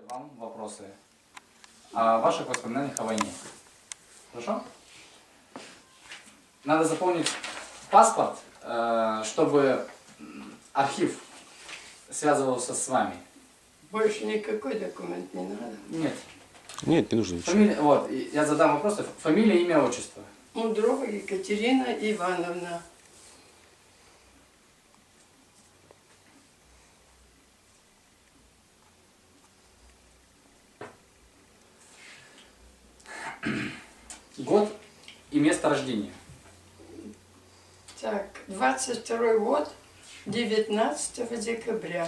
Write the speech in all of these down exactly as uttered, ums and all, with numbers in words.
вам вопросы о ваших воспоминаниях о войне. Хорошо? Надо заполнить паспорт, чтобы архив связывался с вами. Больше никакой документ не надо? Нет. Нет, не нужно ничего. Фамилия, вот, я задам вопросы. Фамилия, имя, отчество. Мудрова Екатерина Ивановна. Год и место рождения. Так, двадцать второй год, девятнадцатого декабря.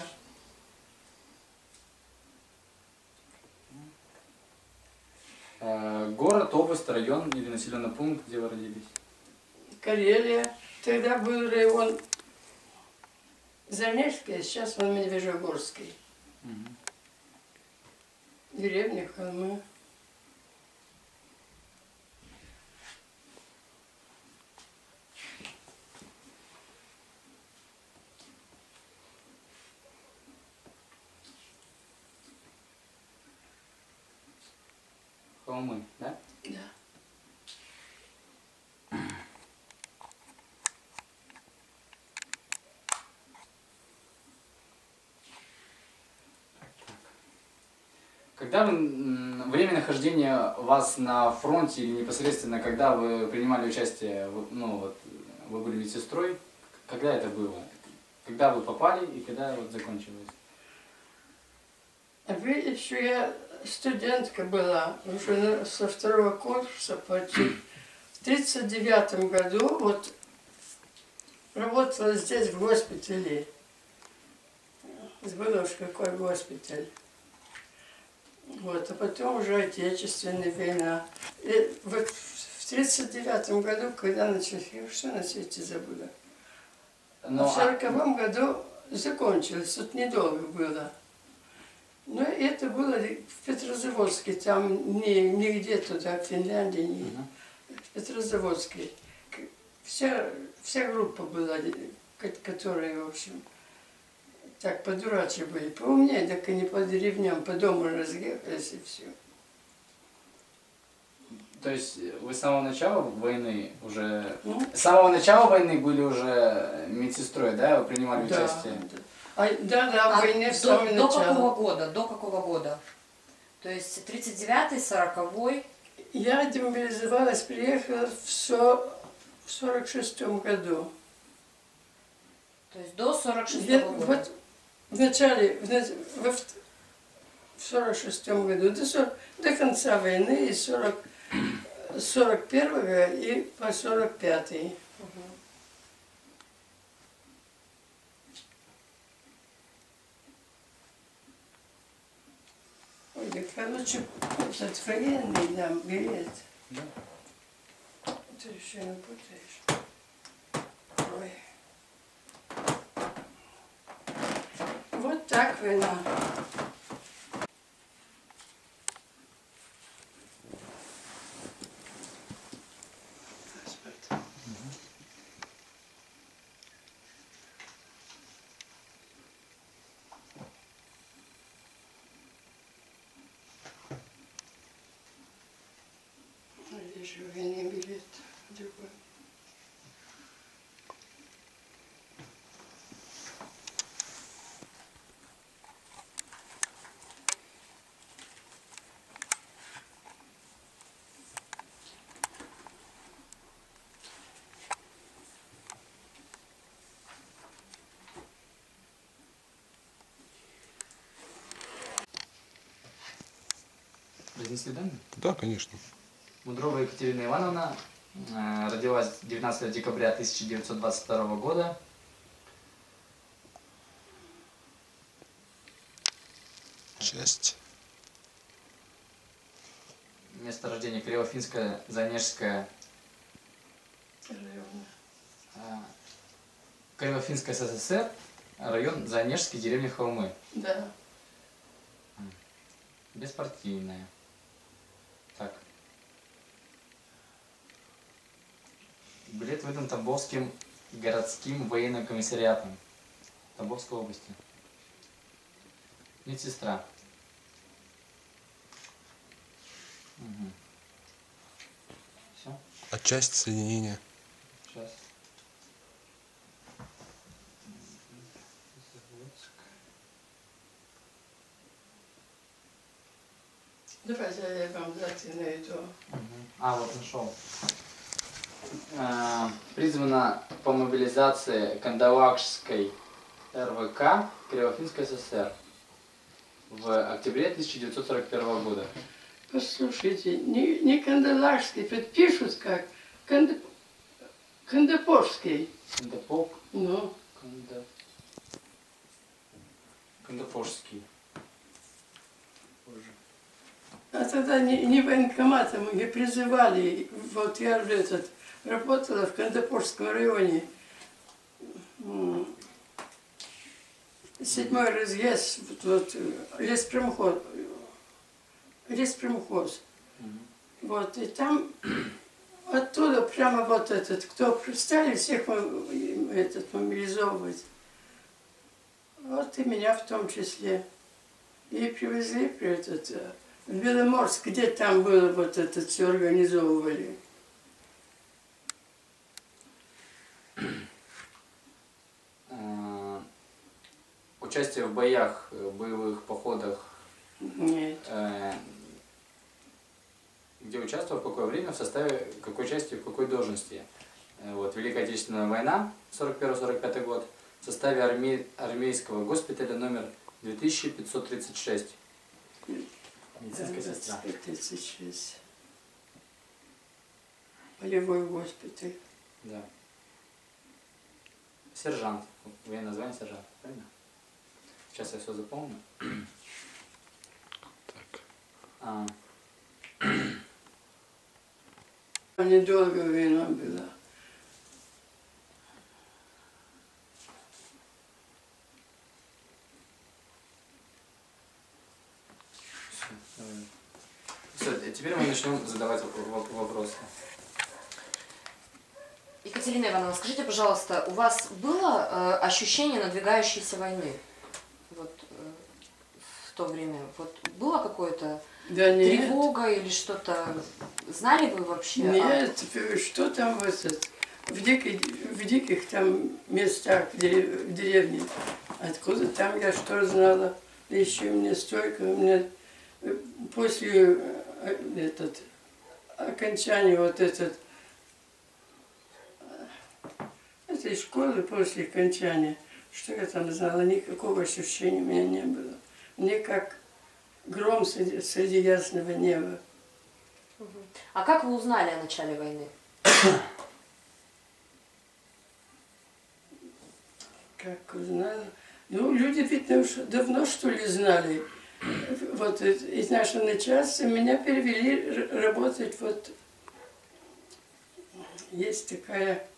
Э, город, область, район или населенный пункт, где вы родились? Карелия. Тогда был район Занежский, а сейчас он Медвежьегорский. Угу. Деревня Холмы. Холмы, да? Да. Когда вы, время нахождения вас на фронте или непосредственно, когда вы принимали участие, ну вот, вы были медсестрой, когда это было? Когда вы попали и когда вот закончилось? Видишь, что я студентка была, уже со второго курса почти. В тридцать девятом году вот работала здесь в госпитале. Забыла уж какой госпиталь. Вот, а потом уже отечественная война. И вот в тридцать девятом году, когда началось, я что на свете забыла. Но... А в сороковом году закончилось, тут недолго было. Но это было в Петрозаводске, там не, не где туда, в Финляндии, не, uh-huh. в Петрозаводске. Вся, вся группа была, которая, в общем, так по-дурачьи были. Поумнее, так и не по деревням, по дому разъехались и все. То есть вы с самого начала войны уже... Ну? С самого начала войны были уже медсестрой, да? Вы принимали да, участие? Да. А, да, да, в а войне с до, самого до начала. какого года? До какого года? То есть тридцать девятый, сороковой? Я демобилизовалась, приехала в, со, в сорок шестом году. То есть до сорок шестого года? Вот в начале, в, в, в сорок шестом году, до, сорок, до конца войны, из сорок первого и по сорок пятый. Угу. Ой, так лучше этот военный нам билет. Да. Ты еще не путаешь. Ой. Вот так война. Здесь же военный билет другой. Разнесли данные? Да, конечно. Мудрова Екатерина Ивановна э, родилась девятнадцатого декабря тысяча девятьсот двадцать второго года. Часть. Место рождения Кривофинская, Занежская, э, Кривофинская СССР, район Занежский, деревня Холмы. Да. Беспартийная. Так. Билет выдан Тамбовским городским военным комиссариатом Тамбовской области. Медсестра. А часть соединения? Сейчас. Давайте я вам дать найду. А, вот нашел. Э, призвана по мобилизации Кандалакшской эр вэ ка Кривофинской эс эс эр в октябре тысяча девятьсот сорок первого года. Послушайте, не, не Кандалакшский, подпишут как Канд... Кандапорский. Кандапок. Ну, Канда... Кандапорский. Позже. а тогда не, не военкоматом не призывали. Вот я же этот, работала в Кандапорском районе. М, Седьмой разъезд, вот, вот, леспромхоз. Леспромхоз. Мгм. Вот, и там оттуда прямо вот этот, кто стали всех мо- этот, мобилизовывать. Вот и меня в том числе. И привезли при этот, э, в Беломорск, где там было вот это все организовывали. Э, Участие в боях, э, боевых походах, Нет. э, где участвовал, в какое время, в составе какой части, в какой должности. Э, Вот, Великая Отечественная война, сорок первый сорок пятый год, в составе армей, армейского госпиталя номер две тысячи пятьсот тридцать шесть. Медицинская сестра. тридцать шесть. Полевой госпиталь. Да. Сержант. Военное звание сержант, правильно? Сейчас я все запомню. Так. А, Недолго война была. все, теперь мы начнем задавать воп- воп- вопросы. Екатерина Ивановна, скажите, пожалуйста, у вас было э, ощущение надвигающейся войны? Вот э, в то время. Вот было какое-то Да нет. тревога или что-то? Знали вы вообще? о- Нет, что там вот это, в, дикой, в диких там местах, в дерев- в деревне, откуда там я что знала, еще мне столько, у меня э, после э, этот, окончания вот этот, э, этой школы, после окончания, что я там знала, никакого ощущения у меня не было. Мне как гром среди, среди ясного неба. А как вы узнали о начале войны? Как узнала? Ну, люди ведь уж давно, что ли, знали. Вот из из нашего начальства меня перевели р- работать вот... Есть такая...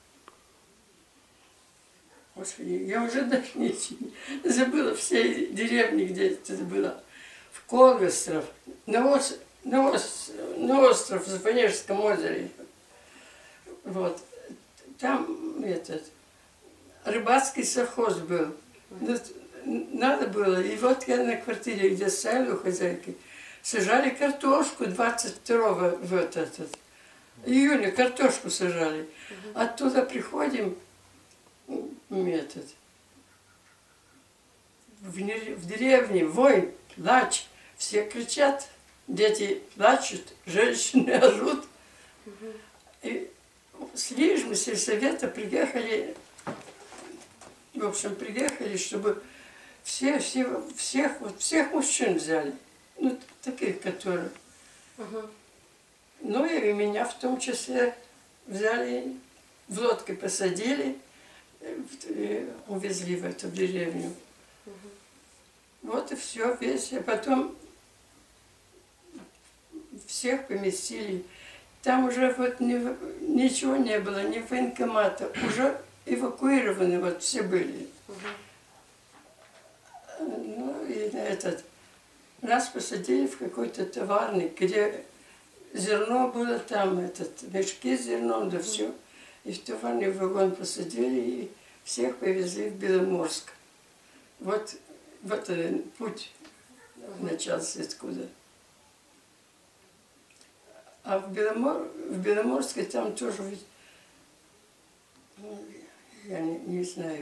Господи, я уже даже не забыла все деревни, где это было. В Колгостров, на, ос, на, ос, на остров в Запонежском озере. Вот. Там этот... Рыбацкий совхоз был. Ну, надо было. И вот я на квартире, где стояли у хозяйки, сажали картошку двадцать второго в этот, этот, июня, картошку сажали. Оттуда приходим, метод, в, не- в деревне вой, плач, все кричат, дети плачут, женщины орут. И с Лижмы сельсовета приехали, в общем, приехали, чтобы все, все, всех, вот всех мужчин взяли, ну, таких, которые. Ну, и меня в том числе взяли, в лодке посадили, э, в- э, увезли в эту деревню. Вот и все, весь. А потом всех поместили. Там уже вот ни- ничего не было, ни военкомата. Уже эвакуированы вот все были. Ну и этот, нас посадили в какой-то товарник, где зерно было там, этот, мешки с зерном, да все. И в товарный вагон посадили и всех повезли в Беломорск. Вот, вот э, путь начался откуда. А в, Беломор... в Беломорске там тоже ведь, ну, я не, не знаю,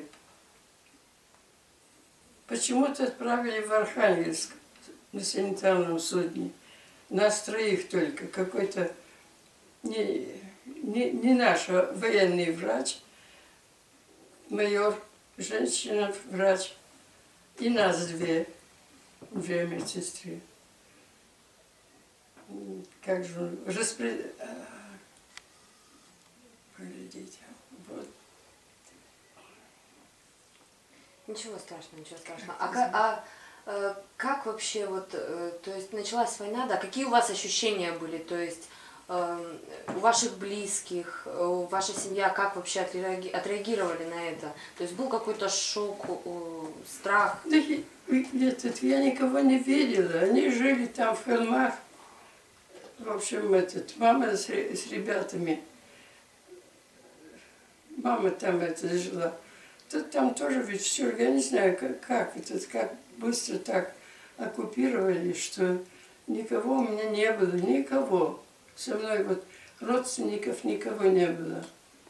почему-то отправили в Архангельск на санитарном судне. Нас троих только. Какой-то не, не, не наш, а военный врач, майор, женщина-врач, и нас две, две медсестры. Как же он распред... Поглядите, вот. Ничего страшного, ничего страшного. А, ка- а э, как вообще вот, э, то есть началась война, да, какие у вас ощущения были, то есть э, у ваших близких, э, ваша семья, как вообще отреаги- отреагировали на это? То есть был какой-то шок, э, страх? Да я, этот, я никого не видела, они жили там в холмах. В общем, этот, мама с, с ребятами, мама там это жила. Тут там тоже ведь все, я не знаю, как, как, этот, как быстро так оккупировали, что никого у меня не было, никого. Со мной вот родственников никого не было.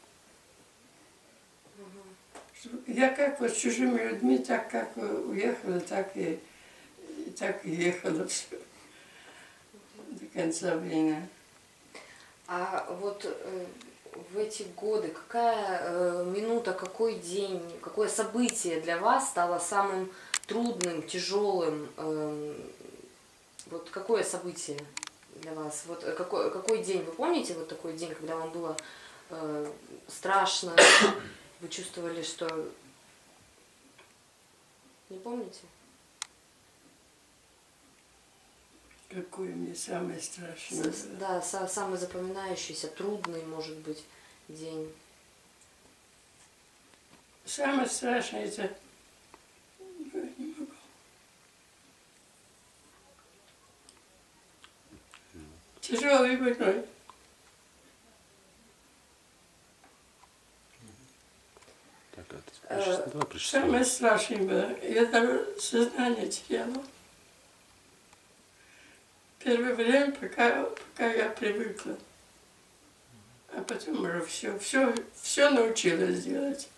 Я как вот с чужими людьми, так как уехала, так и, так и ехала все. До конца войны. А вот э, в эти годы какая э, минута, какой день, какое событие для вас стало самым трудным, тяжелым? Э, вот какое событие для вас? Вот какой, какой день? Вы помните вот такой день, когда вам было э, страшно? Вы чувствовали, что... Не помните? Какой мне самый страшный. С- Да, са- самый запоминающийся, трудный, может быть, день. Самое страшное это... Не могу. Тяжелый больной. Так, а ты Э, прочитай, давай прочитай. Самое страшное было. Я даже сознание теряла. Первое время, пока, пока я привыкла. А потом уже все, все, все научилась делать.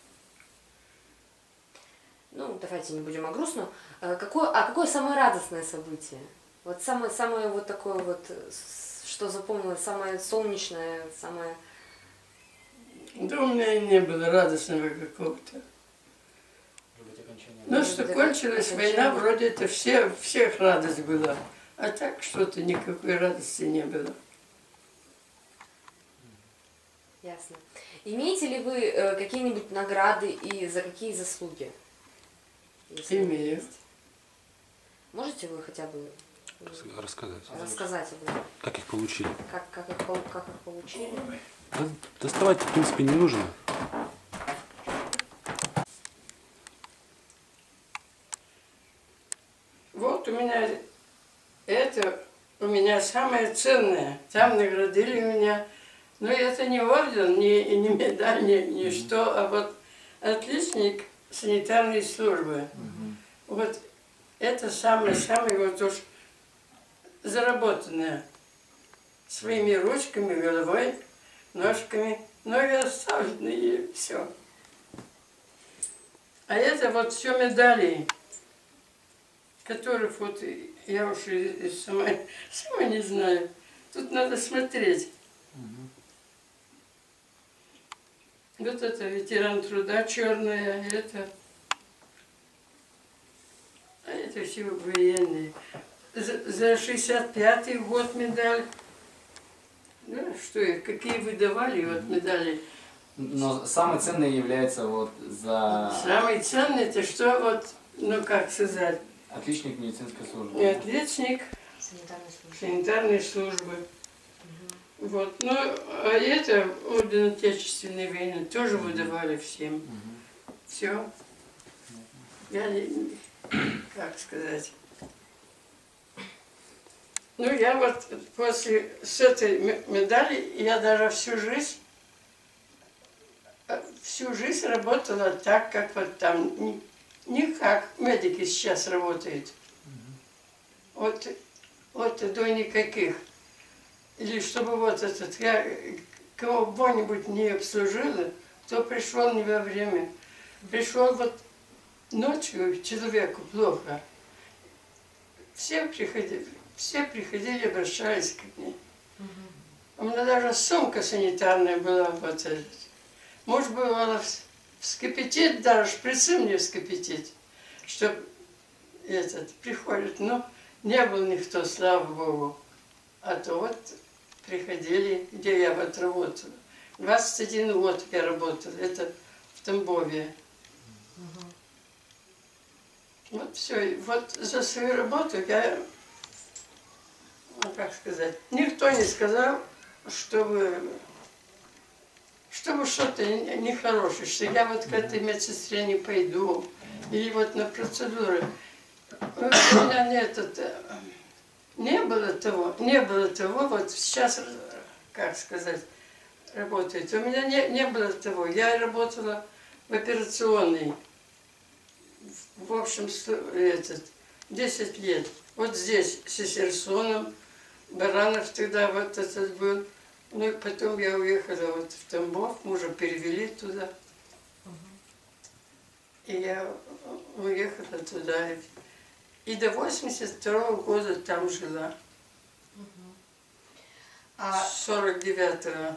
Ну, давайте не будем о грустном. Э, Какое, а какое самое радостное событие? Вот самое, самое вот такое вот, э, с- что запомнилось, самое солнечное, самое... Да у меня и не было радостного какого-то. Любить окончание. Ну, что кончилась война, вроде это все, всех радость была. А так что-то никакой радости не было. Ясно. Имеете ли вы э, какие-нибудь награды и за какие заслуги? Если они Имею. есть? Можете вы хотя бы э, Рас- Рассказать. рассказать об этом? Как их получили? Как, как, их, пол- как их получили? Да, доставать, в принципе, не нужно. Вот у меня это у меня самое ценное. Там наградили меня. Но это не орден, не, не медаль, не, не что, а вот отличник санитарной службы. Вот это самое-самое вот уж заработанное. Своими ручками, головой, ножками. Ноги оставлены и все. А это вот все медали, которых вот я уж и сама, сама не знаю. Тут надо смотреть. Вот это ветеран труда черная, это, а это все военные. За, за шестьдесят пятый год медаль. Да, что их, какие выдавали вот медали. Но самый ценный является вот за Самый ценный это что вот, ну как сказать, отличник медицинской службы. не отличник Санитарной службы. санитарной службы. Вот, ну, а это орден Отечественной войны тоже выдавали всем. Все. Я не, как сказать. Ну, я вот после с этой медали, я даже всю жизнь, всю жизнь работала так, как вот там, не, не как медики сейчас работают. Вот, вот до никаких. или чтобы вот этот, я кого-нибудь не обслужила, кто пришел не во время. Пришел вот ночью человеку плохо. Все приходили, все приходили, обращались к ней. У меня даже сумка санитарная была вот эта. Может бывало вскипятить, даже шприцы мне вскипятить, чтобы этот приходит. Но не был никто, слава Богу. А то вот приходили, где я вот работала. двадцать один год я работала, это в Тамбове. Вот все, вот за свою работу я, ну, как сказать, никто не сказал, чтобы, чтобы что-то нехорошее, что я вот к этой медсестре не пойду, или вот на процедуры. У меня нет, это, не было того, не было того, вот сейчас, как сказать, работает. У меня не, не было того, я работала в операционной. В общем, этот, десять лет. Вот здесь с Сесерсоном, Баранов тогда вот этот был. Ну и потом я уехала вот в Тамбов, мужа перевели туда. И я уехала туда. И до восемьдесят второго года там жила. А сорок девятого.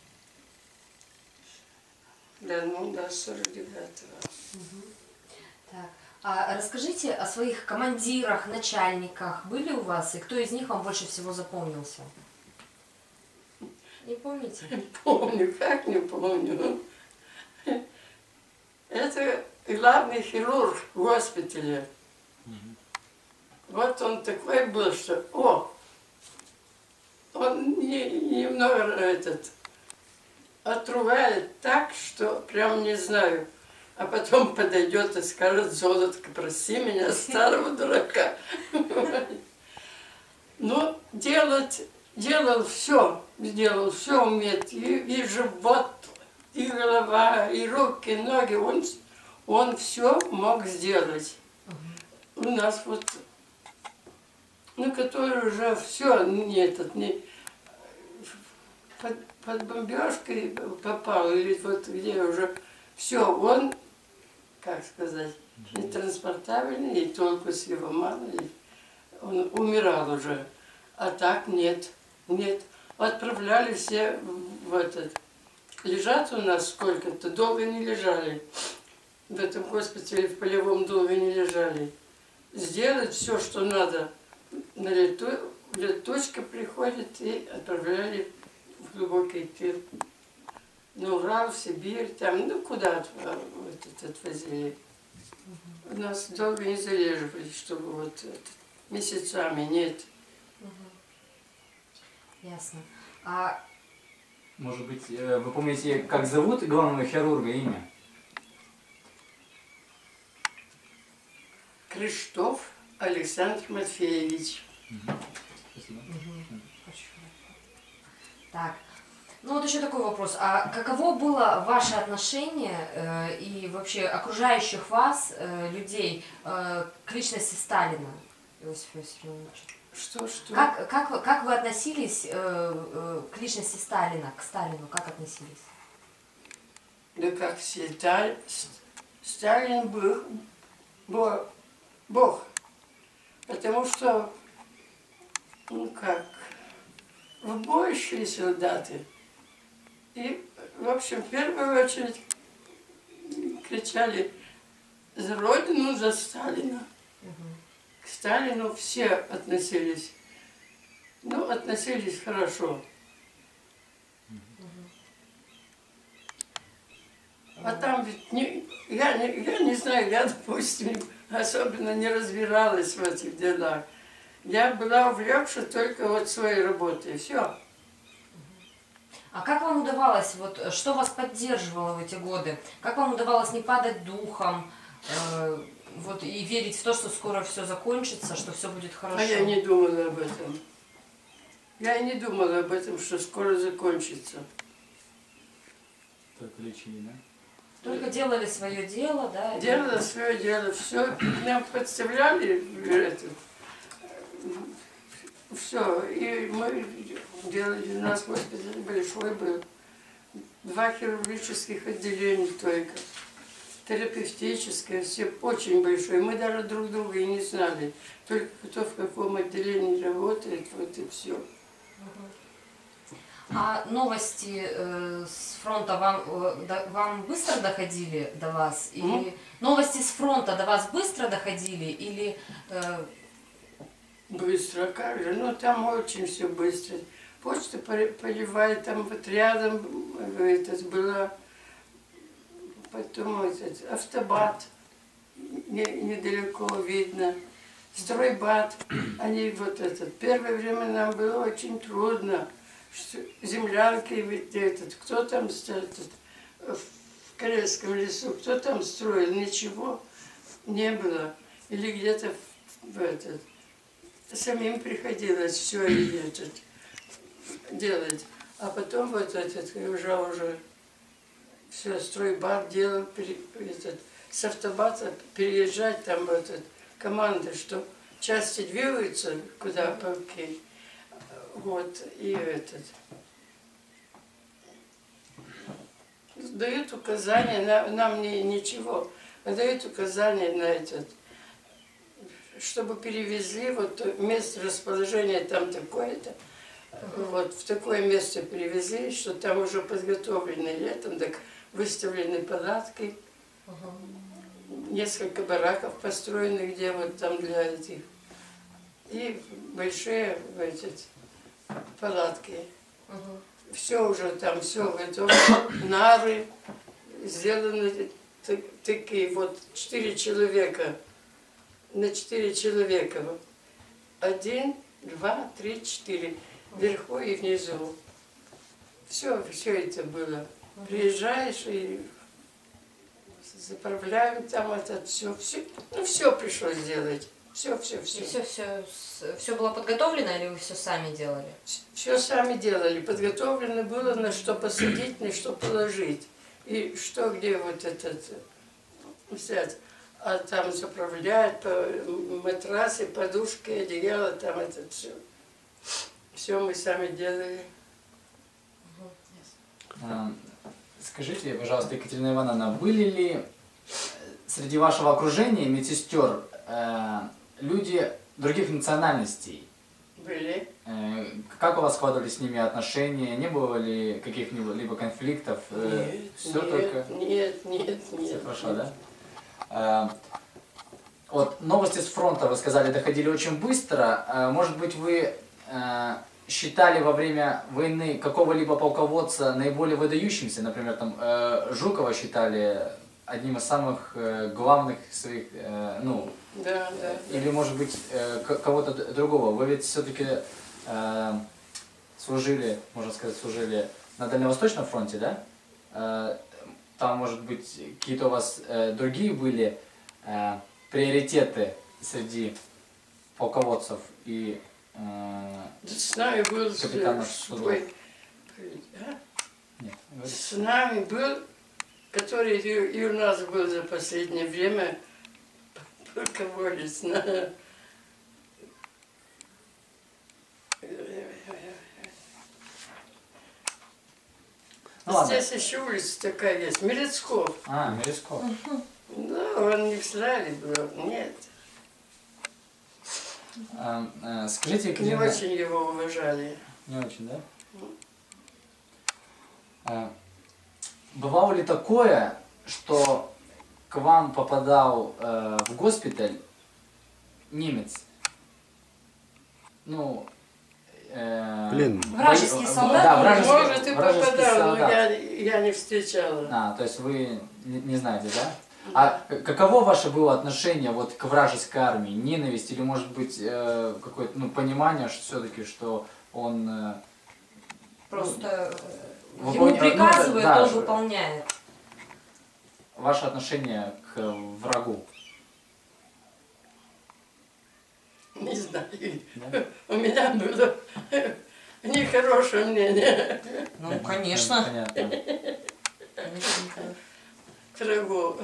Да, ну да, сорок девятого. Так. А расскажите о своих командирах, начальниках. Были у вас? И кто из них вам больше всего запомнился? Не помните? Помню, как не помню. Это главный хирург в госпитале. Вот он такой был, что, о, он не, немного этот, отругает так, что прям не знаю. А потом подойдет и скажет: Золотко, прости меня, старого дурака. Но делать, делал все, делал все умеет. И, и живот, и голова, и руки, и ноги. Он, он все мог сделать. У нас вот, ну, который уже все, не этот, не под, под бомбежкой попал, или вот где уже все, он, как сказать, нетранспортабельный, и толку с его мало, и он умирал уже. А так нет, нет. Отправляли все в этот, лежат у нас сколько-то, долго не лежали. В этом госпитале, в полевом долго не лежали. Сделать все, что надо, на лету, летучка приходит и отправляли в глубокий тыл. На Урал, в Сибирь, там, ну куда вот, отвозили. У нас долго не залеживали, чтобы вот это, месяцами, нет. Ясно. А Может быть, э, вы помните, как зовут главного хирурга, имя? Криштоф Александр Матфеевич. Спасибо. так. Ну вот еще такой вопрос. А каково было ваше отношение э, и вообще окружающих вас э, людей э, к личности Сталина, Иосифа Виссарионовича? Что, что? Как, как, вы- как вы относились э, э, к личности Сталина, к Сталину, как относились? Да как всегда, С- Сталин был Бог, Бог. Потому что, ну как, в бой шли солдаты. И, в общем, в первую очередь кричали за Родину, за Сталина. К Сталину все относились, ну, относились хорошо. А там ведь, не, я, не, я не знаю, я, допустим, особенно не разбиралась в этих делах. Я была увлекша только вот своей работой, все. А как вам удавалось, вот что вас поддерживало в эти годы? Как вам удавалось не падать духом, э, вот и верить в то, что скоро все закончится, что все будет хорошо? А я не думала об этом. Я и не думала об этом, что скоро закончится. Только лечили, да? Только делали свое дело, да? и- Делала свое дело, все нам подставляли этот, все. И мы делали, у нас госпиталь большой был. Два хирургических отделения только. Терапевтическое, все очень большое. Мы даже друг друга и не знали. Только кто в каком отделении работает, вот и все. А новости э, с фронта вам, э, до- вам быстро доходили до вас? Или М? новости с фронта до вас быстро доходили? Или э, Быстро, как же? Ну, там очень все быстро. Почта поли- поливает, там вот рядом э, этот, была, потом этот, автобат, не- недалеко видно, стройбат. Они вот этот, первое время нам было очень трудно. Что землянки, ведь этот, кто там этот, в Карельском лесу, кто там строил, ничего не было. Или где-то в, в этот, самим приходилось все этот, делать. А потом вот этот, уже уже все, стройбат делал, пере- этот, с автобата переезжать, там вот этот, команды, что части двигаются, куда полки. Вот, и этот. Дают указания, на- нам не, ничего, а дают указания на этот, чтобы перевезли, вот место расположения там такое-то, вот в такое место перевезли, что там уже подготовлены летом, так выставлены палатки, несколько бараков построены, где вот там для этих, и большие эти, палатки. Все уже там, все готово, нары сделаны так- такие, вот четыре человека, на четыре человека. Один, два, три, четыре. Вверху и внизу. Все, все это было. Приезжаешь и заправляем там это все, все. Ну, все пришлось делать. Все, все, все. все, все, все было подготовлено или вы все сами делали? Все сами делали. Подготовлено было, на что посадить, на что положить. И что, где вот этот взять. А там заправлять, по- матрасы, подушки, одеяло, там это все. Все мы сами делали. А, Скажите, пожалуйста, Екатерина Ивановна, были ли среди вашего окружения медсестер э, люди других национальностей? Были. Э, Как у вас складывались с ними отношения? Не было ли каких-либо конфликтов? Э, Нет, Все нет, только... нет, нет, Все нет. хорошо, да? Э, Вот новости с фронта, вы сказали, доходили очень быстро. Э, Может быть, вы э, считали во время войны какого-либо полководца наиболее выдающимся? Например, там э, Жукова считали одним из самых э, главных своих, э, ну, Да, да. или, может быть, э, к- кого-то д- другого. Вы ведь все-таки э, служили, можно сказать, служили на Дальневосточном фронте, да? Э, Там, может быть, какие-то у вас э, другие были э, приоритеты среди полководцев и э, С нами был Капитанов свой- судов. а? нет, говорите. С нами был, который и, и у нас был за последнее время, полководец. на- Ну ладно. Здесь еще улица такая есть, Мерецков. А, Мерезков. Да, он не в Славе был, нет. Э, э, Скажите, Не Екатерина... очень его уважали. Не очень, да? А, Бывало ли такое, что к вам попадал э, в госпиталь немец? Ну, э, Пленный. Вражеский во- солдат? Да, вражеский, Может, и вражеский попадал, но солдат. я, я не встречала. А, то есть вы не, не знаете, да? А к- каково ваше было отношение вот к вражеской армии? Ненависть или, может быть, э, какое-то ну, понимание, что все-таки, что он... э, Просто Выполня- ему ну, приказывают, да, он что- выполняет. ваше отношение к врагу? Не знаю. Да? У меня было нехорошее мнение Ну, конечно. Понятно. к врагу.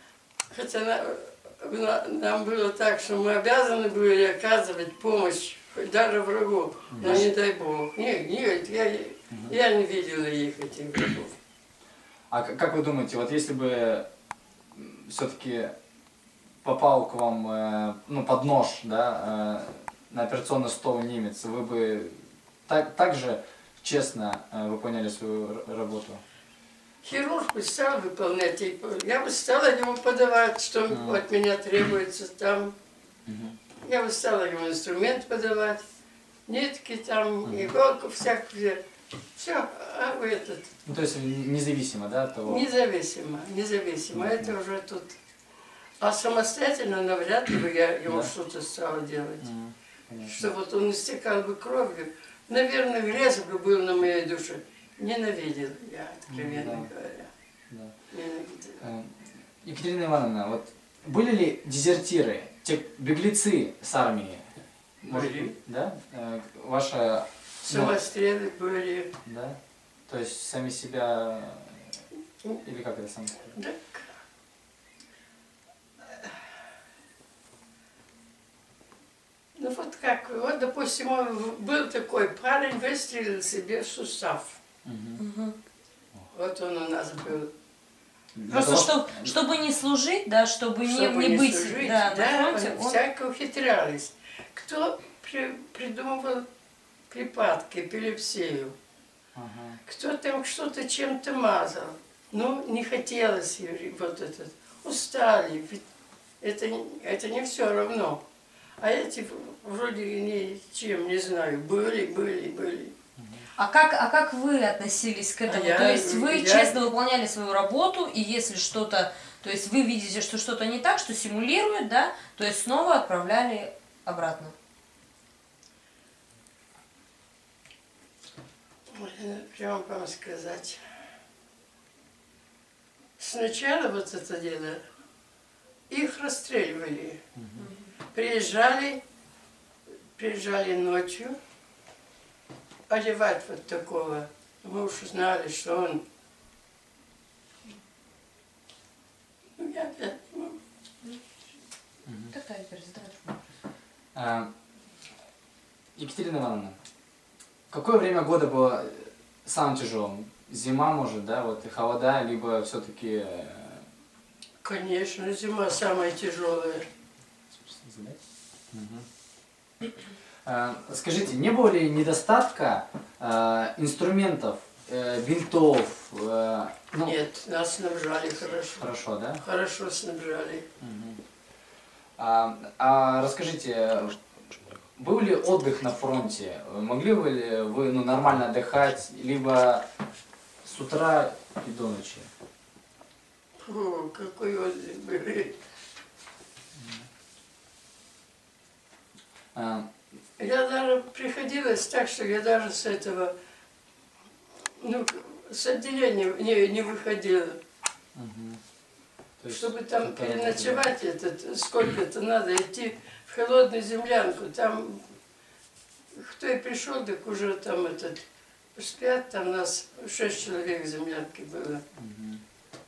Хотя на- на- нам было так, что мы обязаны были оказывать помощь даже врагов, но Да. не дай Бог. Нет, нет, я, я не видела их, этих врагов. А к- как вы думаете, вот если бы все-таки попал к вам э, ну, под нож, да, э, на операционный стол немец, вы бы так, так же честно э, выполняли свою р- работу? Хирург бы стал выполнять, и я бы стала ему подавать, что Мгм. от меня требуется там. Мгм. Я бы стала ему инструмент подавать, нитки там, Мгм. иголку всякую. Все, а вы этот, Ну, то есть независимо, да, от того? независимо, независимо. Мгм. Это уже тут. А самостоятельно навряд ли бы я ему Да. что-то стала делать. Мгм. Понятно. Что вот он истекал бы кровью. Наверное, грязь бы был на моей душе. Ненавидел я, откровенно М, да. говоря. Да. Ненавидел. Э, Екатерина Ивановна, вот были ли дезертиры, те беглецы с армии? Может Были. быть, да? Э, Ваша... ну, Самострелы были. да? То есть сами себя... Или как это сами? Да. Ну вот как, вот допустим, он был такой парень, выстрелил себе в сустав. Мгм. Вот он у нас был. Для Просто того, чтоб- чтобы не служить, да, чтобы, Чтобы не, не быть служить, да, на да, фронте, они он... всяко ухитрялись. Кто при- придумывал припадки, эпилепсию, Ага. кто там что-то чем-то мазал. Ну, не хотелось и вот этот. Устали, ведь это, не- это не все равно. А эти вроде ничем не знаю, были, были, были. А как, а как вы относились к этому? А я- то есть вы я- честно выполняли свою работу, и если что-то, то есть вы видите, что что-то не так, что симулирует, да, то есть снова отправляли обратно. Ой, ну, прямо вам сказать. Сначала вот это дело, их расстреливали. Приезжали, приезжали ночью, одевать вот такого. Мы уж знали, что он... Ну, я опять не могу. Такая теперь задача. А, Екатерина Ивановна, какое время года было самым тяжелым? Зима, может, да, вот и холода, либо все-таки... Конечно, зима самая тяжелая. Скажите, не было ли недостатка э, инструментов, э, бинтов? э, ну, Нет, нас снабжали хорошо. Хорошо, да? Хорошо снабжали. Мгм. А, а расскажите, был ли отдых на фронте? Могли бы ли вы ну, нормально отдыхать, либо с утра и до ночи? Фу, какой отдых были. А, Я даже приходилось так, что я даже с этого, ну, с отделения не, не выходила. мгм. То есть Чтобы там это переночевать, этот, сколько-то надо идти в холодную землянку. Там, кто и пришел, так уже там этот, спят, там нас шесть человек в землянке было. Мгм.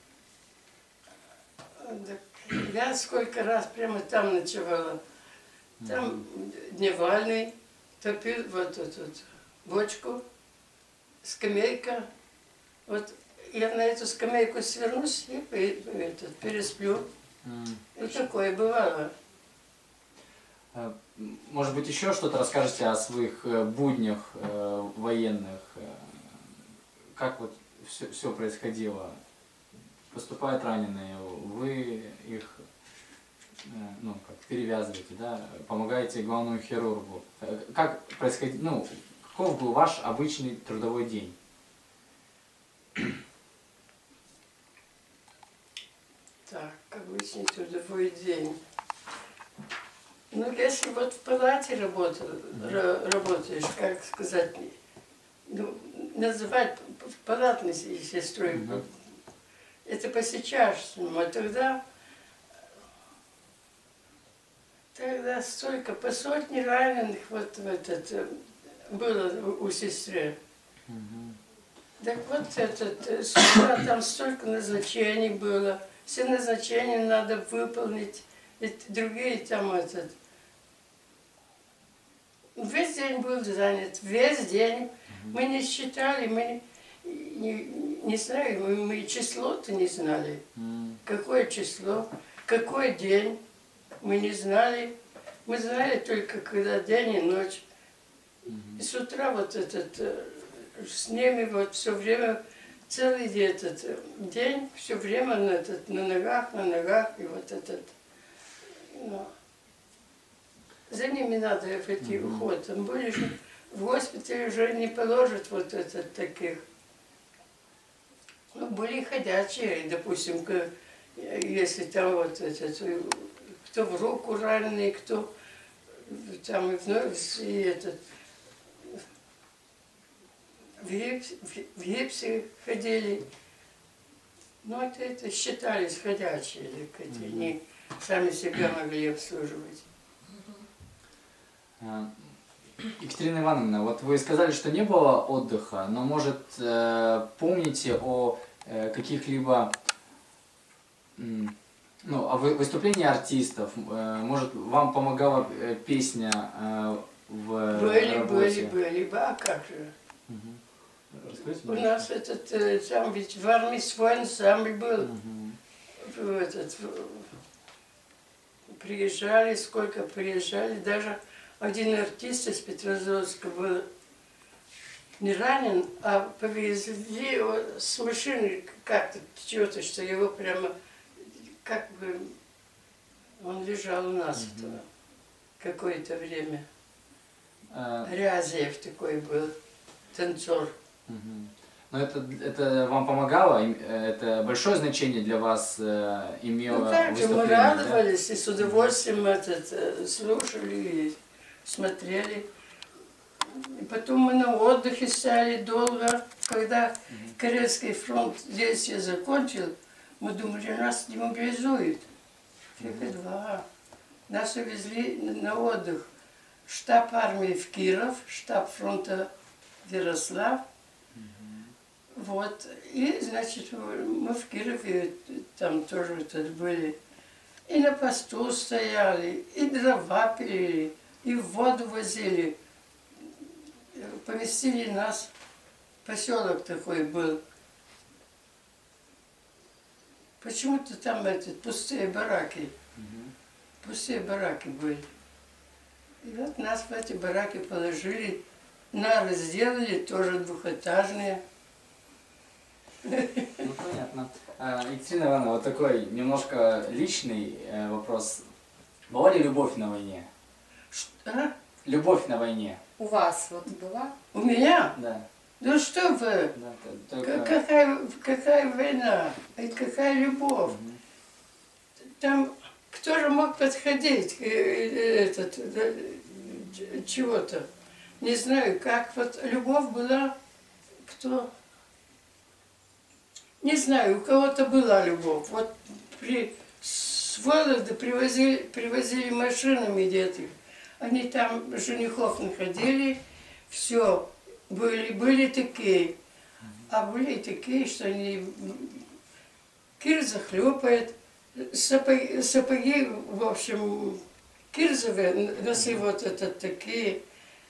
Так я сколько раз прямо там ночевала. Там дневальный топил вот эту вот бочку, скамейка. Вот я на эту скамейку свернусь и пе- этот, пересплю. М. И такое бывало. А, Может быть, еще что-то расскажете о своих э, буднях э, военных? э, Как вот все, все происходило? Поступают раненые, вы их э, ну, как, перевязываете, да? Помогаете главному хирургу. Э, Как происходит, ну, каков был ваш обычный трудовой день? Так, обычный трудовой день. Ну, если вот в палате работал, ра- работаешь, как сказать, ну, называть палатной сестрой, Мгм. это по-сейчасшнему, а тогда, тогда столько, по сотне раненых вот в этот, э, было у, у сестры. Так вот этот, э, с утра там столько назначений было, все назначения надо выполнить, и другие там этот. Весь день был занят, весь день. Мы не считали, мы не, не, не знали, мы, мы число-то не знали. Какое число, какой день, мы не знали. Мы знали только, когда день и ночь. И с утра вот этот, с ними вот все время, целый этот день, все время на, этот, на ногах, на ногах, и вот этот, ну, за ними надо идти в уход. Там были же, в госпитале уже не положат вот этот таких. Ну, были ходячие, допустим, если там вот этот, кто в руку раненый, кто там и вновь, и этот, в гипсе, в гипсе ходили. Ну, это, это считались ходячие, так, mm-hmm. Они сами себя могли обслуживать. Екатерина Ивановна, вот вы сказали, что не было отдыха, но, может, помните о каких-либо, ну, о выступлении артистов? Может, вам помогала песня в были, работе? Были, были, а как же? Угу. У нас этот, там ведь в армии свой ансамбль был. Угу. Этот, приезжали, сколько приезжали, даже один артист из Петрозаводска был не ранен, а повезли его с машины как-то, чего-то, что его прямо, как бы, он лежал у нас mm-hmm. какое-то время. А... Рязев такой был, танцор. Mm-hmm. Но это, это вам помогало? Это большое значение для вас э, имело ну, так, выступление? Мы радовались, да? И с удовольствием этот, слушали и смотрели. И потом мы на отдыхе стали долго. Когда mm-hmm. Карельский фронт действия закончил, мы думали, нас демобилизуют. Фига mm-hmm. два. Нас увезли на отдых. Штаб армии в Киров, штаб фронта в Ярослав. Вот, и, значит, мы в Кирове там тоже тут были. И на посту стояли, и дрова пилили, и воду возили. Поместили нас, поселок такой был. Почему-то там эти пустые бараки, пустые бараки были. И вот нас в эти бараки положили, нары сделали, тоже двухэтажные. Ну, понятно. Екатерина Ивановна, вот такой немножко личный вопрос. Была ли любовь на войне? Что? Любовь на войне. У вас вот была? У меня? Да. Ну что вы? Да, только... какая, какая война? И какая любовь? Угу. Там кто же мог подходить этот, чего-то? Не знаю, как вот любовь была, кто... Не знаю, у кого-то была любовь. Вот при, с Вологды привозили, привозили машинами деток. Они там женихов находили, все, были, были такие. А были такие, что они кирза хлопает, сапоги, сапоги, в общем, кирзовые, носы вот это такие.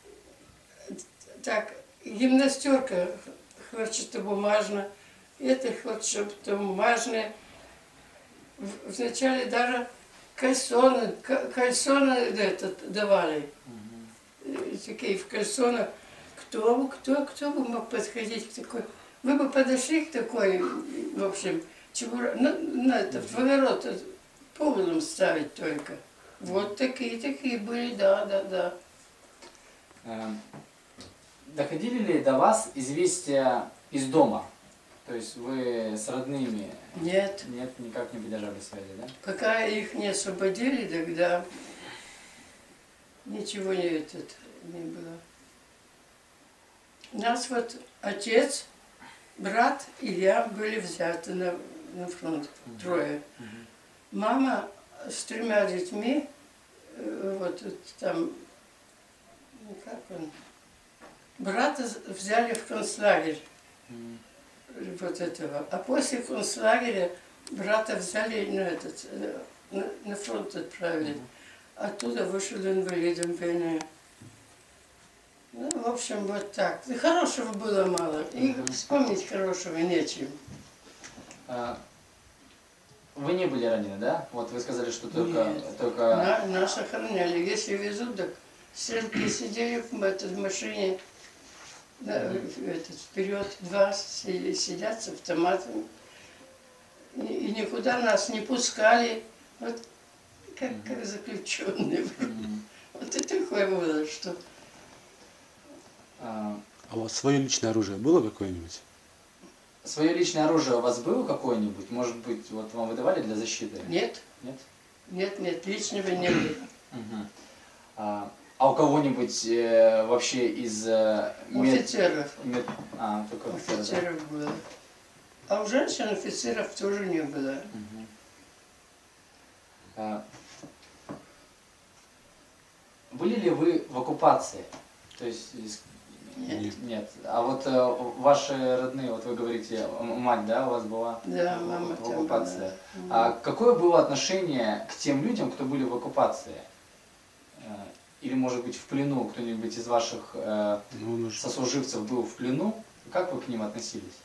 Так, гимнастерка хлопчатобумажная. Это хлопчатобумажная. Вначале даже кальсоны, кальсоны этот давали. Mm-hmm. Такие в кальсонах. Кто, кто, кто бы мог подходить к такой? Вы бы подошли к такой, в общем, чебура, ну, на это, в огород поводом ставить только. Вот такие, такие были, да, да, да. Эм, доходили ли до вас известия из дома? То есть вы с родными? Нет. Нет, никак не поддержали связи, да? Пока их не освободили, тогда ничего не, этот, не было. Нас вот отец, брат и я были взяты на, на фронт, угу. Трое. Угу. Мама с тремя детьми, вот там, ну как он, брата взяли в концлагерь. Угу. Вот этого. А после концлагеря брата взяли на, этот, на, на фронт отправили. Mm-hmm. Оттуда вышел инвалидом войны. Ну, в общем, вот так. И хорошего было мало. И вспомнить хорошего нечем. А, Вы не были ранены, да? Вот вы сказали, что только... Нет. только... На, нас охраняли. Если везут, так стрелки сидели в этой машине, да, этот, вперед, два си- сидят с автоматами. И, и никуда нас не пускали. Вот как, как заключенные. Мгм. Вот и такое было, что... А, А у вас свое личное оружие было какое-нибудь? Свое личное оружие у вас было какое-нибудь? Может быть, вот вам выдавали для защиты? Нет, Нет? нет, нет, личного не было. Мгм. А, а у кого-нибудь э, вообще из э, мед- Офицеров. мед- А, только офицеров, да? Офицеров было. А у женщин офицеров тоже не было. Мгм. А, Были ли вы в оккупации? То есть из- Нет. нет. А вот э, ваши родные, вот вы говорите, м- мать, да, у вас была Да, в- мама в там оккупации. была. А какое было отношение к тем людям, кто были в оккупации? Э, Или, может быть, в плену кто-нибудь из ваших э, Ну, он уже- сослуживцев был в плену? Как вы к ним относились?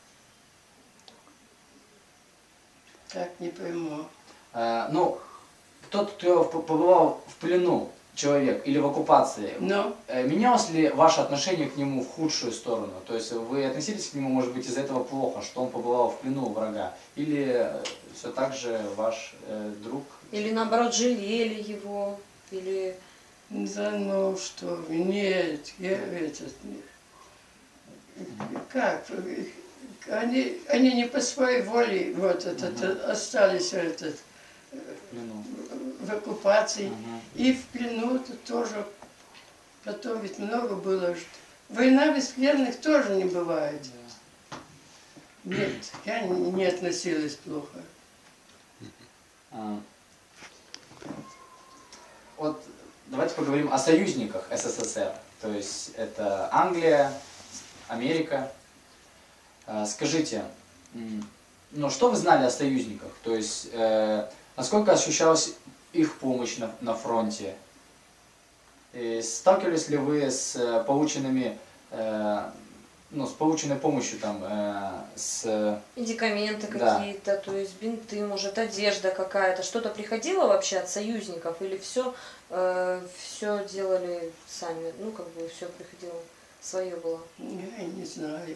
Так, не пойму. Э, Ну, тот, кто п- побывал в плену, человек, или в оккупации, Но э, менялось ли ваше отношение к нему в худшую сторону? То есть вы относились к нему, может быть, из-за этого плохо, что он побывал в плену у врага? Или все так же ваш э, друг? Или наоборот жалели его, или... да ну что вы, нет, я этот... Как? Они, они не по своей воле вот этот, Мгм. остались этот, В плену. в оккупации. Мгм. И в плену -то тоже. Потом ведь много было. что- Война без пленных тоже не бывает. Да. Нет, я не не относилась плохо. А, Вот давайте поговорим о союзниках СССР. То есть это Англия, Америка. А, Скажите, м, ну что вы знали о союзниках? То есть э, насколько ощущалась их помощь на, на фронте? И сталкивались ли вы с э, полученными, э, ну, с полученной помощью там, э, с Медикаменты Да. какие-то, то есть бинты, может, одежда какая-то. Что-то приходило вообще от союзников или все, все делали сами? Ну, как бы все приходило, свое было. Я не знаю.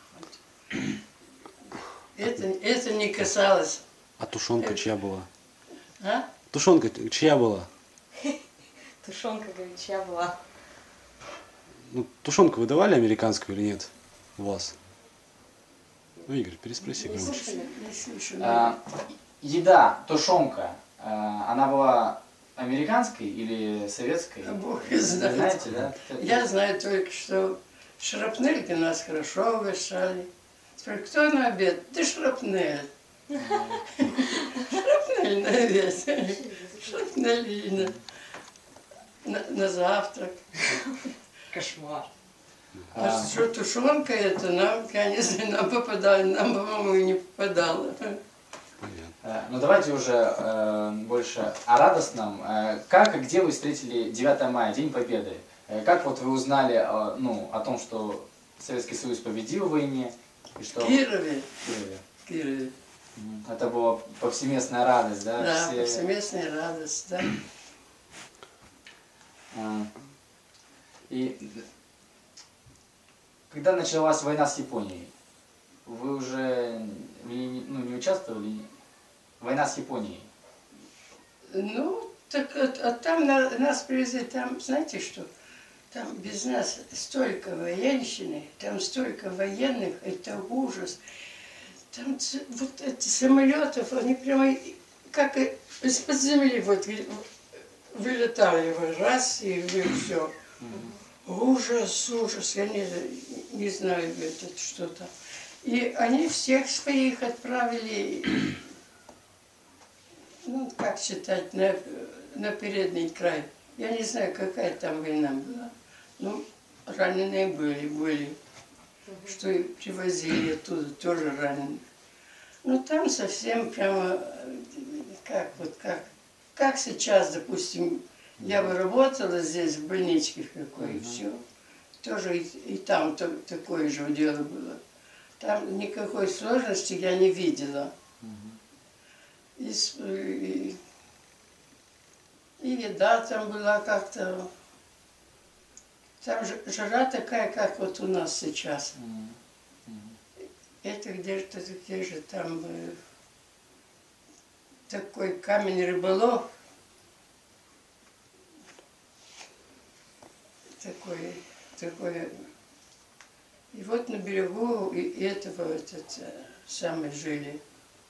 Это, это не касалось. А тушенка чья была? А? Тушенка чья была? Тушенка, говорит, чья была? Ну, тушенку выдавали американскую или нет у вас? Ну, Игорь, переспроси Не громче. слышу, не слышу. А, еда, тушенка, а, она была американской или советской? А Бог и Вы знает. знаете, да? Я знаю только, что шрапнельки нас хорошо угощали. Спрашиваю, кто на обед? Да шрапнель. Шрапнель на обед. Шрапнель и на, на, на завтрак. Кошмар. А А, что тушенка это, нам, я не знаю, нам попадали, нам, по-моему, и не попадало. Понятно. э, Ну давайте уже э, больше о радостном. Э, Как и где вы встретили девятое мая, День Победы? Э, Как вот вы узнали э, ну, о том, что Советский Союз победил в войне? И что... В Кирове. в Кирове. В Кирове. Мгм. Это была повсеместная радость, да? Да, Все- повсеместная радость, да. А, И когда началась война с Японией, вы уже вы не, ну, не участвовали? Война с Японией. Ну, так а, а там на- нас привезли, там, знаете что, там без нас столько военщины, там столько военных, это ужас. Там ц- вот эти самолетов, они прямо и- как и из-под земли вот ви- вылетали вот раз и все. Ужас, ужас, я не, не знаю, это что там. И они всех своих отправили, ну, как считать, на, на передний край. Я не знаю, какая там война была. Ну, раненые были, были. Что и привозили оттуда, тоже раненых. Ну, там совсем прямо, э, как вот, как, как сейчас, допустим, я бы работала здесь, в больничке в какой, и все. тоже и, и там то, такое же дело было. Там никакой сложности я не видела. И, с- и, и еда там была как-то... Там же жара такая, как вот у нас сейчас. Это где-то, где же там э, такой камень рыболов. Такой, такой. И вот на берегу и этого этот, э, самый жили.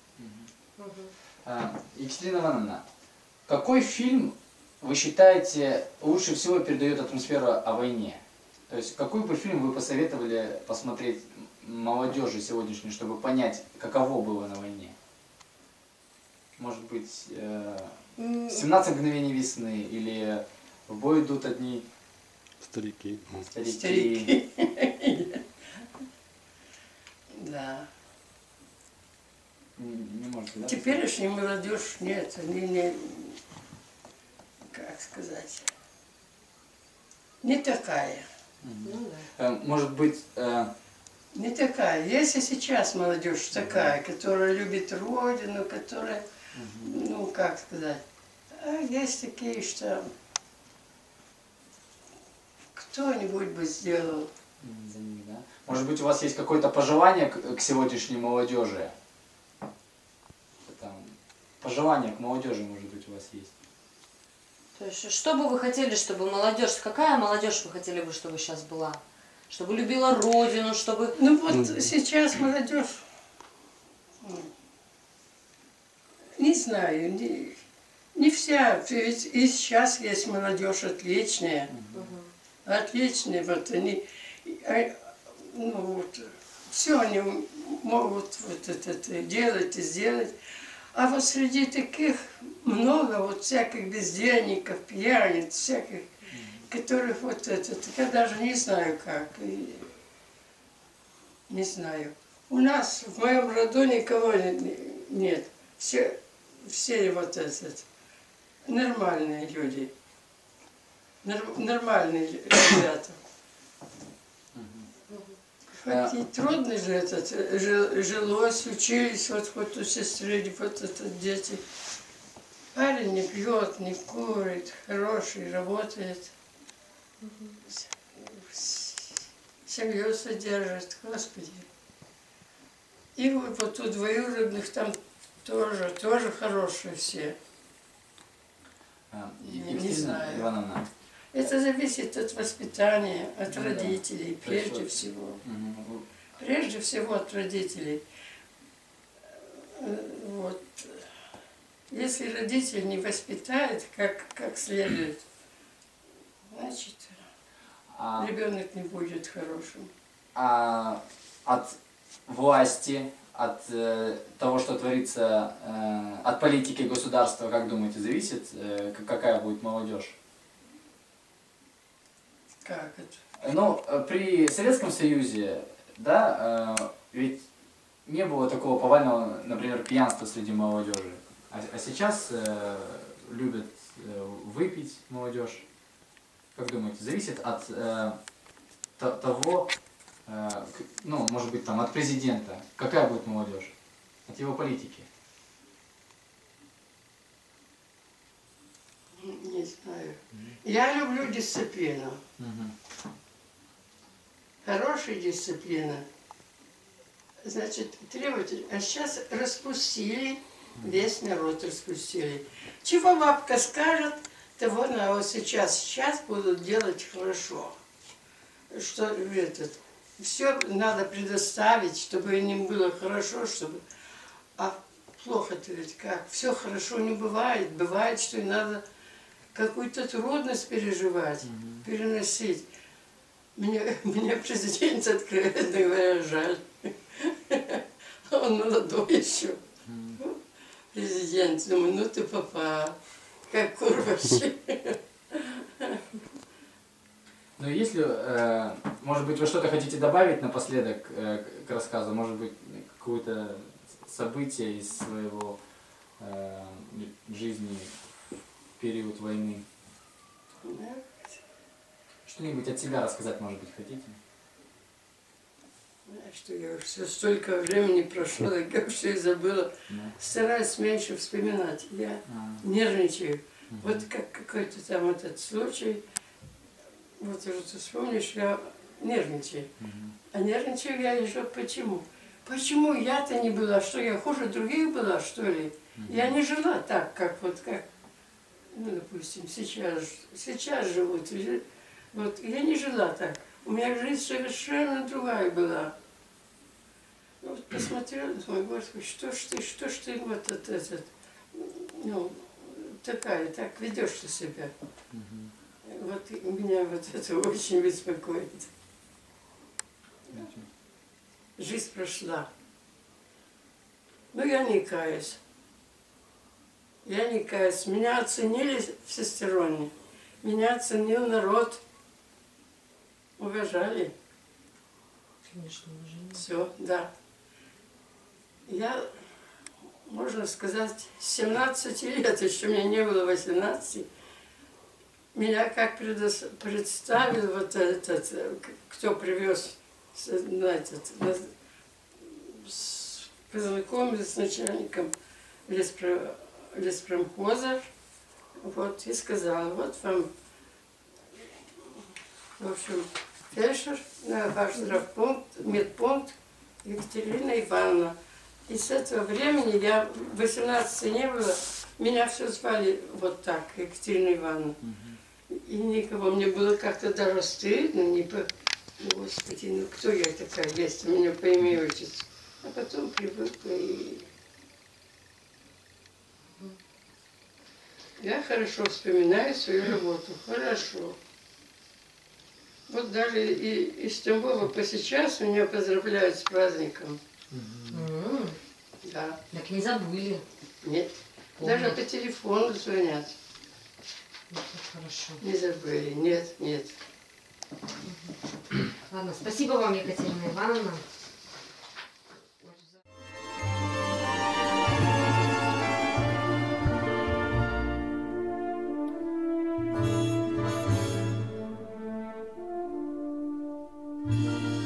А, Екатерина Ивановна, какой фильм вы считаете лучше всего передает атмосферу о войне? То есть какой бы фильм вы посоветовали посмотреть молодежи сегодняшней, чтобы понять, каково было на войне? Может быть, э, «семнадцать мгновений весны» или «В бой идут одни Старики. старики». Старики. Да. Не, не можете, да? Теперешняя молодежь нет, они не, как сказать, не такая. Ну да. Э, Может быть, э, Не такая. Есть и сейчас молодежь такая, которая любит родину, которая, ну, как сказать. А есть такие, что кто-нибудь бы сделал. м, за ними, да? Может быть, у вас есть какое-то пожелание к, к сегодняшней молодежи? Там, пожелание к молодежи, может быть, у вас есть? То есть, что бы вы хотели, чтобы молодежь, какая молодежь вы хотели бы, чтобы сейчас была? Чтобы любила родину, чтобы... Ну вот сейчас молодежь, м, не знаю, не, не вся, ведь и сейчас есть молодежь отличная, отличные, вот они, а, ну вот, все они могут вот это, это делать и сделать. А вот среди таких много вот всяких бездельников, пьяниц, всяких, которых вот это, я даже не знаю как, и не знаю. У нас в моем роду никого не- нет, все, все вот этот, нормальные люди, нор- нормальные ребята. Хоть и трудно же этот, жи- жилось, учились, вот хоть у сестры, вот это дети. Парень не пьет, не курит, хороший, работает. С- Семью содержит, Господи. И вот, вот у двоюродных там тоже, тоже хорошие все. А, Не- не Екатерина знаю. Ивановна, Это зависит от воспитания, от Ну да. родителей, То есть прежде вот- всего. мгм, вы- Прежде всего от родителей. Э, Вот. Если родитель не воспитает как, как следует, значит, а, ребенок не будет хорошим. а от власти, от э, того, что творится, э, от политики государства, как думаете, зависит, э, к- какая будет молодежь? Как это? Ну, э, при Советском Союзе, да, э, ведь не было такого повального, например, пьянства среди молодежи. А, а сейчас э, любят э, выпить молодежь. Как думаете, зависит от э, то- того, э, к- ну, может быть, там, от президента, какая будет молодежь? От его политики. Не знаю. Я люблю дисциплину. Хорошая дисциплина. Значит, требовательно. А сейчас распустили, весь народ распустили. Чего бабка скажет, того на вот сейчас, сейчас будут делать хорошо. Что этот, все надо предоставить, чтобы им было хорошо, чтобы... А плохо-то ведь как? Все хорошо не бывает. Бывает, что и надо какую-то трудность переживать, переносить. Мне, мне президент, откровенно говоря, жаль. Он молодой еще. Президент, думаю, ну ты попал. Как курващик. Ну, если, э, может быть, вы что-то хотите добавить напоследок э, к- к рассказу, может быть, какое-то событие из своего э, жизни в период войны? Что-нибудь от себя рассказать, может быть, хотите? Что я все столько времени прошло, так я все и забыла. Да. Стараюсь меньше вспоминать. Я А, нервничаю. Вот как какой-то там этот случай, вот уже ты вспомнишь, я нервничаю. мгм. А нервничаю я еще почему? Почему я-то не была? Что я хуже других была, что ли? Я не жила так, как вот как, ну, допустим, сейчас, сейчас живут. жи- Вот я не жила так. У меня жизнь совершенно другая была. Ну, вот посмотрела, думаю, Господи, что ж ты, что ж ты вот этот, этот, ну, такая, так ведешь ты себя. Мгм. Вот и меня вот это очень беспокоит. Ничего. Жизнь прошла. Но я не каюсь. Я не каюсь. Меня оценили всесторонне. Меня оценил народ. Уважали. Конечно, уважение. Все, да. Я, можно сказать, с семнадцати лет, еще мне не было восемнадцати, меня как предос- представил вот этот, э, к- кто привез, с- на этот, на- с- познакомился с начальником леспро- леспромхоза, вот, и сказал, вот вам, в общем, фельдшер, на ваш здравпункт, медпункт Екатерина Ивановна. И с этого времени я восемнадцати не было, меня все звали вот так, Екатерина Ивановна. И никого, мне было как-то даже стыдно, не по... Господи, ну кто я такая есть, у меня по имени отчеству. А потом привыкла и... Я хорошо вспоминаю свою работу, хорошо. Вот даже и из Тамбова по сейчас меня поздравляют с праздником. М, Да, Так не забыли. нет. Помнят. Даже по телефону звонят. Это хорошо. Не забыли, нет, нет. Ладно, спасибо вам, Екатерина Ивановна. Thank you.